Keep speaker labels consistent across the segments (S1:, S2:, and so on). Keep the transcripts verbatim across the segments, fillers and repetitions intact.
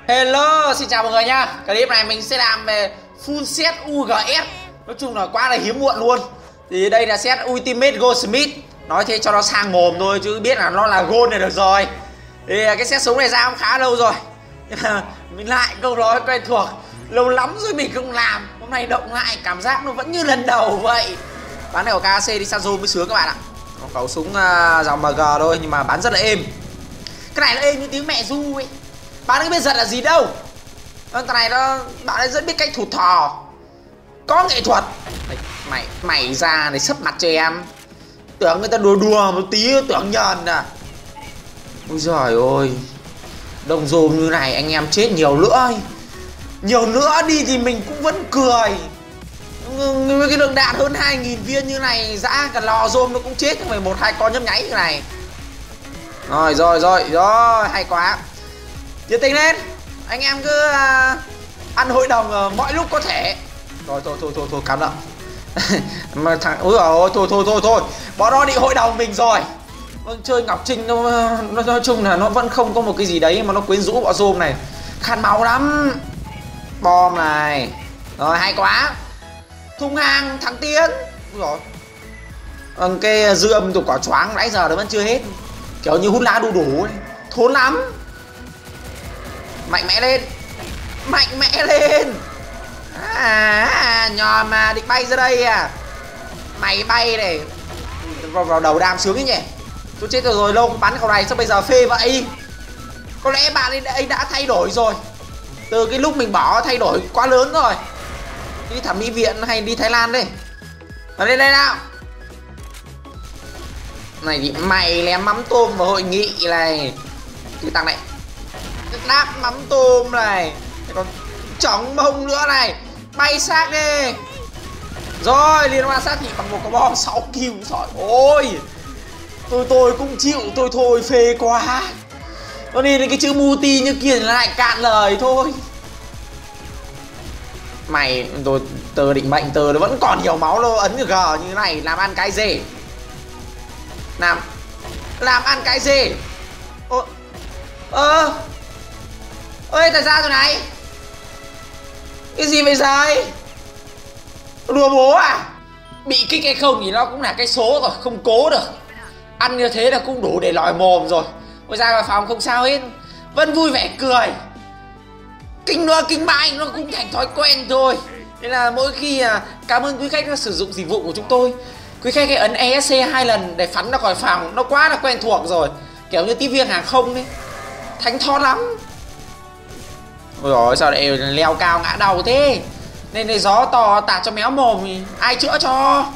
S1: Hello, xin chào mọi người nhá. Clip này mình sẽ làm về full set u giê ét. Nói chung là quá là hiếm muộn luôn. Thì đây là set Ultimate Goldsmith. Nói thế cho nó sang mồm thôi chứ biết là nó là gold này được rồi. Thì cái set súng này ra cũng khá lâu rồi. Nhưng mà mình lại câu nói quen thuộc. Lâu lắm rồi mình không làm. Hôm nay động lại cảm giác nó vẫn như lần đầu vậy. Bán này của ca xê đi săn zoom mới sướng các bạn ạ. Có khẩu súng uh, dòng em giê thôi nhưng mà bán rất là êm. Cái này nó êm như tiếng mẹ ru ấy. Bạn ấy biết giật là gì đâu. Cái này nó bạn ấy rất biết cách thủ thò. Có nghệ thuật. Mày mày ra để sấp mặt cho em. Tưởng người ta đùa đùa một tí tưởng nhờn à. Ôi giời ơi. Đồng dồn như này anh em chết nhiều nữa. Nhiều nữa đi thì mình cũng vẫn cười. Cái lượng đạn hơn hai nghìn viên như này dã cả lò rôm nó cũng chết. Không phải một hai con nhấp nháy như này. Rồi rồi rồi rồi hay quá. Nhiệt tình lên. Anh em cứ uh, ăn hội đồng uh, mọi lúc có thể. Rồi thôi thôi thôi thôi cảm động. Mà thằng ôi ôi thôi thôi thôi thôi. Bọn nó định hội đồng mình rồi. Vâng, chơi Ngọc Trinh nó, nó nói chung là nó vẫn không có một cái gì đấy mà nó quyến rũ bọn rôm này. Khăn máu lắm. Bom này. Rồi hay quá. Thùng hàng thằng Tiến. Rồi. Vâng, cái dư âm của quả choáng nãy giờ nó vẫn chưa hết. Kiểu như hút lá đu đủ ấy. Thốn lắm. Mạnh mẽ lên. Mạnh mẽ lên. À, nhòm mà định bay ra đây à. Mày bay này vào, vào đầu đam sướng ấy nhỉ. Tôi chết rồi, rồi lâu không bắn khẩu này sao bây giờ phê vậy. Có lẽ bạn ấy đã thay đổi rồi. Từ cái lúc mình bỏ thay đổi quá lớn rồi. Đi thẩm mỹ viện hay đi Thái Lan đi. Vào đây đây nào. Này thì mày lém mắm tôm vào hội nghị này. Cái thằng này đáp mắm tôm này. Còn chóng mông nữa này. Bay xác đi. Rồi liên hoa sát thị bằng một cái bom sáu kill. Trời ơi. Tôi tôi cũng chịu. Tôi thôi phê quá. Cho nên cái chữ multi như kia là lại cạn lời thôi. Mày tôi tờ định mệnh tờ nó vẫn còn nhiều máu đâu. Ấn G như thế này làm ăn cái gì. Làm Làm ăn cái gì. Ơ Ơ ơi tại sao rồi này. Cái gì bây giờ ấy. Đùa bố à. Bị kích hay không thì nó cũng là cái số rồi. Không cố được. Ăn như thế là cũng đủ để lòi mồm rồi. Ôi ra vào phòng không sao hết. Vẫn vui vẻ cười. Kinh nó kinh mãi nó cũng thành thói quen thôi. Nên là mỗi khi à, cảm ơn quý khách đã sử dụng dịch vụ của chúng tôi. Quý khách hãy ấn E S C hai lần để phắn ra khỏi phòng. Nó quá là quen thuộc rồi. Kiểu như tiếp viên hàng không ấy. Thánh thót lắm. Ôi dồi sao lại leo cao ngã đầu thế. Nên này gió to tạt cho méo mồm thì ai chữa cho.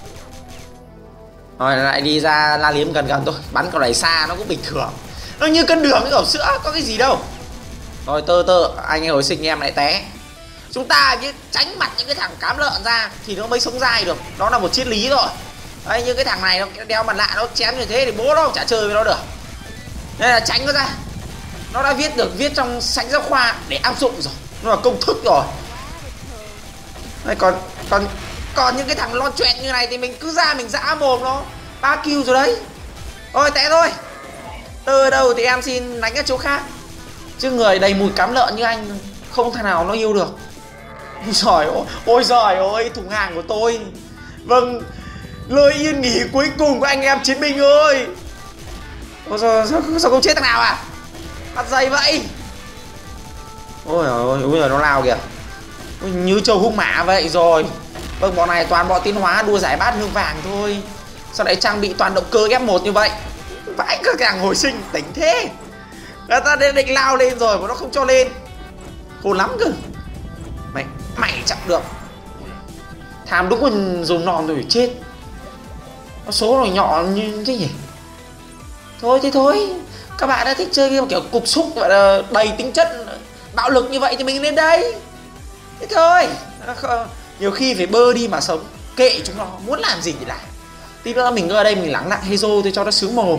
S1: Rồi lại đi ra la liếm gần gần thôi. Bắn cầu đẩy xa nó cũng bình thường. Nó như cân đường với ổ sữa có cái gì đâu. Rồi tơ tơ anh ấy hồi sinh em lại té. Chúng ta biết tránh mặt những cái thằng cám lợn ra thì nó mới sống dai được. Đó là một triết lý rồi. Đấy, như cái thằng này nó đeo mặt nạ nó chém như thế thì bố nó không chả chơi với nó được. Nên là tránh nó ra. Nó đã viết được viết trong sách giáo khoa để áp dụng rồi. Nó là công thức rồi. Đấy, còn còn còn những cái thằng lon choẹt như này thì mình cứ ra mình dã mồm nó. Ba kill rồi đấy. Ôi té thôi. Từ đâu thì em xin đánh ở chỗ khác. Chứ người đầy mùi cám lợn như anh không thể nào nó yêu được. Ôi giời ơi, ôi giời ơi, thùng hàng của tôi. Vâng, lời yên nghỉ cuối cùng của anh em chiến binh ơi. Ôi sao, sao, sao không chết thằng nào à. Bắt dây vậy. Ôi giời ơi, ôi giời nó lao kìa. Ôi, như trâu hung mã vậy rồi. Vâng, bọn này toàn bọn tiến hóa đua giải bát hương vàng thôi. Sao lại trang bị toàn động cơ F một như vậy. Vãi cả càng hồi sinh tỉnh thế. Người ta định lao lên rồi mà nó không cho lên. Khôn lắm cơ. Mày Mày chặn được. Tham đúng còn dùng nòn rồi chết. Nó số rồi nhỏ như thế nhỉ. Thôi thế thôi. Các bạn đã thích chơi game kiểu cục xúc đầy tính chất bạo lực như vậy thì mình lên đây. Thế thôi. Nhiều khi phải bơ đi mà sống. Kệ chúng nó muốn làm gì thì làm. Tí nữa mình ở đây mình lắng lại Hezo thì cho nó sướng mồm.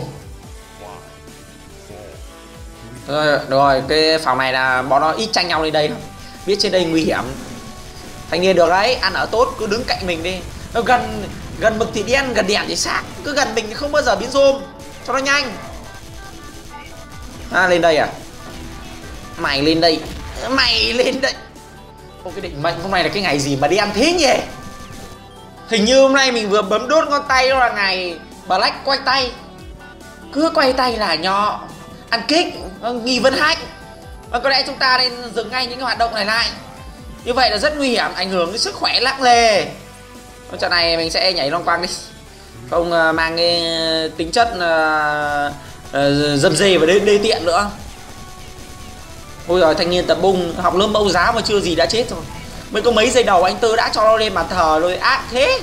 S1: Rồi, rồi cái phòng này là bọn nó ít tranh nhau lên đây. Biết trên đây nguy hiểm. Thanh niên được đấy, ăn ở tốt cứ đứng cạnh mình đi. Nó gần gần mực thì đen, gần đèn thì sáng. Cứ gần mình không bao giờ biến rôm. Cho nó nhanh. À lên đây à. Mày lên đây, mày lên đây. Ô, cái định mệnh hôm nay là cái ngày gì mà đi ăn thế nhỉ? Hình như hôm nay mình vừa bấm đốt ngón tay, đó là ngày Black quay tay. Cứ quay tay là nhỏ ăn kích, nghi vấn hack. Và có lẽ chúng ta nên dừng ngay những cái hoạt động này lại. Như vậy là rất nguy hiểm, ảnh hưởng đến sức khỏe nặng nề. Trận này mình sẽ nhảy long quang đi, không uh, mang cái tính chất uh, uh, dâm dê và đê, đê tiện nữa. Ôi giời, thanh niên tập bung học lớp mẫu giáo mà chưa gì đã chết rồi. Mới có mấy giây đầu anh Tư đã cho nó lên bàn thờ rồi, ác thế.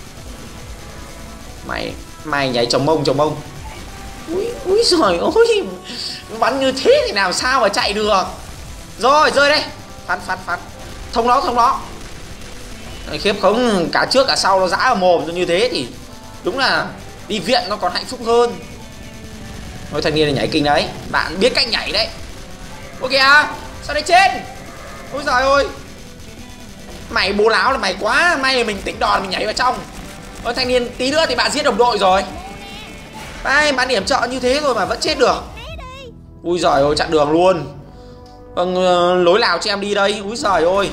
S1: Mày mày nhảy chồng mông chồng mông. Úi úi giời ôi, bắn như thế thì làm sao mà chạy được. Rồi rơi đây, phát phát phát thông nó thông nó. Khiếp, không cả trước cả sau nó giã vào mồm như thế thì đúng là đi viện nó còn hạnh phúc hơn. Nói thanh niên này nhảy kinh đấy, bạn biết cách nhảy đấy. Ôi kìa, sao đây trên. Ôi giời ơi, mày bố láo là mày quá. May là mình tính đòn mình nhảy vào trong. Ôi thanh niên, tí nữa thì bạn giết đồng đội rồi. Đây, bạn điểm trợ như thế rồi mà vẫn chết được. Ui giời ơi, chặn đường luôn. Vâng, lối nào cho em đi đây. Úi giời ơi,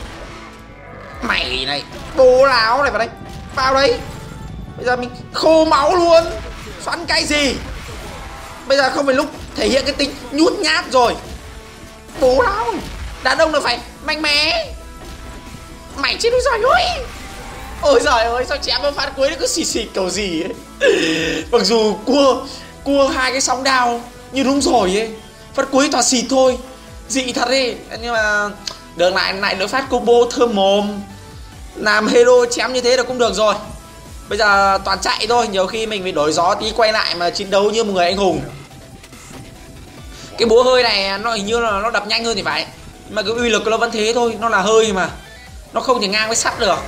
S1: mày này, bố láo này vào đây. Vào đây. Bây giờ mình khô máu luôn. Xoắn cái gì. Bây giờ không phải lúc thể hiện cái tính nhút nhát rồi. Bố láo. Đàn ông là phải mạnh mẽ. Mày chết úi giời ơi. Ôi giời ơi, sao chém vào phát cuối nó cứ xì xì cầu gì ấy. Mặc dù cua Cua hai cái sóng đao như đúng rồi ấy, phát cuối toàn xịt thôi. Dị thật ấy. Nhưng mà được lại lại đỡ phát combo thơm mồm. Làm hero chém như thế là cũng được rồi. Bây giờ toàn chạy thôi, nhiều khi mình phải đổi gió tí quay lại mà chiến đấu như một người anh hùng. Cái búa hơi này nó hình như là nó đập nhanh hơn thì phải, mà cái uy lực nó vẫn thế thôi, nó là hơi mà nó không thể ngang với sắt được.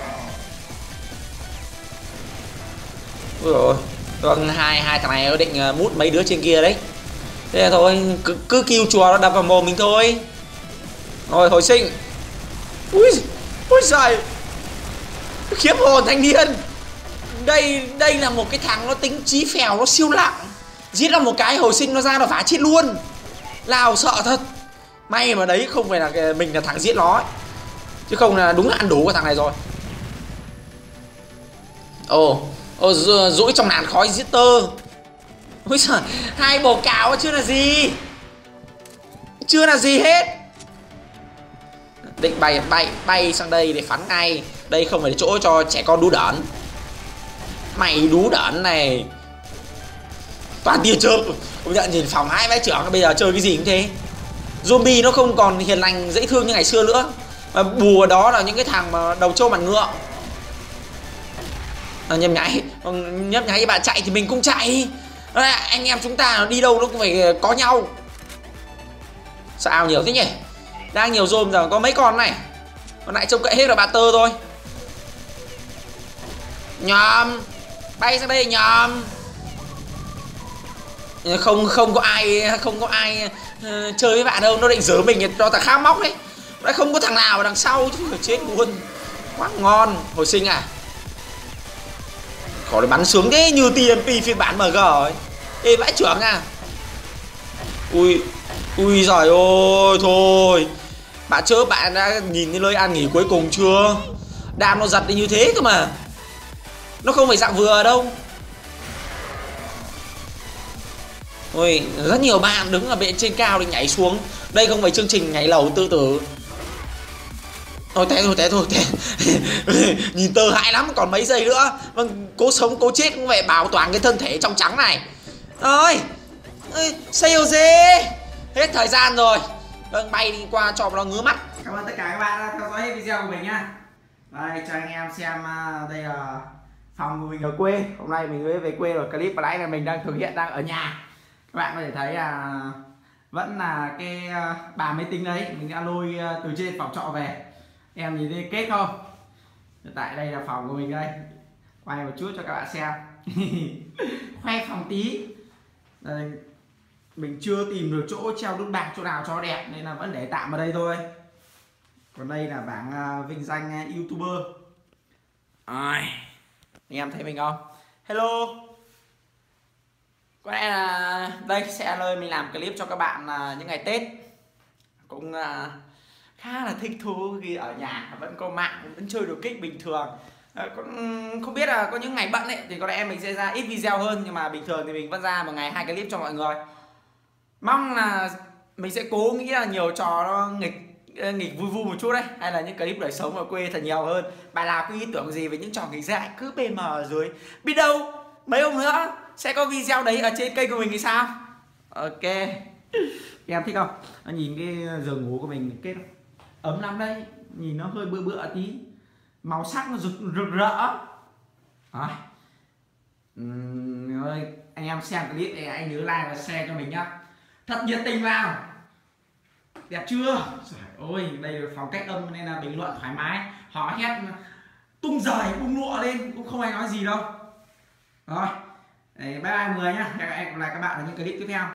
S1: Ôi dồi ôi. Vâng, hai hai thằng này nó định mút mấy đứa trên kia đấy. Thế là thôi, cứ, cứ kêu chùa nó đập vào mồm mình thôi. Rồi hồi sinh. Ui, ui giời, khiếp hồn thanh niên. Đây đây là một cái thằng nó tính trí phèo, nó siêu lặng. Giết nó một cái hồi sinh nó ra nó phá chết luôn. Lào sợ thật. May mà đấy không phải là cái, mình là thằng giết nó ấy. Chứ không là đúng là ăn đủ của thằng này rồi. Ồ, ồ rũi trong làn khói giết tơ. Ôi giời, hai bồ cào chưa là gì. Chưa là gì hết. Định bay bay bay sang đây để phắn ngay. Đây không phải là chỗ cho trẻ con đú đỡn. Mày đú đỡn này. Toàn tia chớp. Công nhận nhìn phòng hai bãi trưởng bây giờ chơi cái gì cũng thế. Zombie nó không còn hiền lành dễ thương như ngày xưa nữa. Mà bù vào đó là những cái thằng mà đầu trâu mặt ngựa. À, nhấp nháy. Nhấp nháy bạn chạy thì mình cũng chạy. À, anh em chúng ta đi đâu nó cũng phải có nhau. Sao nhiều thế nhỉ. Đang nhiều rôm giờ có mấy con này. Còn lại trông cậy hết là bà tơ thôi. Nhòm. Bay sang đây nhòm. Không không có ai không có ai uh, chơi với bạn đâu, nó định giở mình cho thằng khác móc đấy. Nó không có thằng nào ở đằng sau chứ phải chết luôn. Quá ngon. Hồi sinh à. Khỏi bắn sướng thế, như tê em pê phiên bản em giê ấy. Ê vãi trưởng à. Ui. Ui giời ơi thôi. Bạn chớ, bạn đã nhìn cái nơi an nghỉ cuối cùng chưa. Đam nó giật đi như thế cơ mà. Nó không phải dạng vừa đâu. Ôi, rất nhiều bạn đứng ở bên trên cao để nhảy xuống. Đây không phải chương trình nhảy lầu tự tử. Thôi té thôi té thôi té. Nhìn tơ hại lắm, còn mấy giây nữa. Vâng, cố sống cố chết cũng phải bảo toàn cái thân thể trong trắng này. Ơi, sale dê. Hết thời gian rồi. Vâng, bay đi qua cho nó ngứa mắt. Cảm ơn tất cả các bạn đã theo dõi hết video của mình nha. Đây, cho anh em xem, đây là phòng của mình ở quê. Hôm nay mình mới về quê rồi. Clip vừa nãy là mình đang thực hiện đang ở nhà. Các bạn có thể thấy là vẫn là cái bàn máy tính đấy mình đã lôi từ trên phòng trọ về. Em nhìn thấy kết không? Hiện tại đây là phòng của mình đây. Quay một chút cho các bạn xem. Khoe phòng tí. Đây, mình chưa tìm được chỗ treo nút bạc chỗ nào cho đẹp nên là vẫn để tạm ở đây thôi. Còn đây là bảng uh, vinh danh uh, YouTuber. Ai, anh em thấy mình không? Hello. Có lẽ là đây sẽ là nơi mình làm clip cho các bạn uh, những ngày Tết.
S2: cũng uh, khá là thích thú khi ở nhà vẫn có mạng, vẫn chơi được kích bình thường. À, không biết là có những ngày bận ấy thì có lẽ mình sẽ ra ít video hơn, nhưng mà bình thường thì mình vẫn ra một ngày hai clip cho mọi người. Mong là mình sẽ cố nghĩ là nhiều trò nó nghịch nghịch vui vui một chút đấy, hay là những clip đời sống ở quê thật nhiều hơn. Bạn nào có ý tưởng gì về những trò nghịch dại cứ pê em ở dưới, biết đâu mấy hôm nữa sẽ có video đấy ở trên kênh của mình thì sao. Ok, em thích không? Nó nhìn cái giường ngủ của mình kết ấm lắm đấy, nhìn nó hơi bựa bựa tí, màu sắc nó rực rực rỡ. Rồi. Uhm, ơi, anh em xem clip này anh nhớ like và share cho mình nhá, thật nhiệt tình vào. Đẹp chưa? Trời ơi, đây là phòng cách âm nên là bình luận thoải mái, họ hét tung rời bung lụa lên cũng không ai nói gì đâu. Rồi, bye bye mọi người nhá, hẹn gặp lại các bạn ở những clip tiếp theo.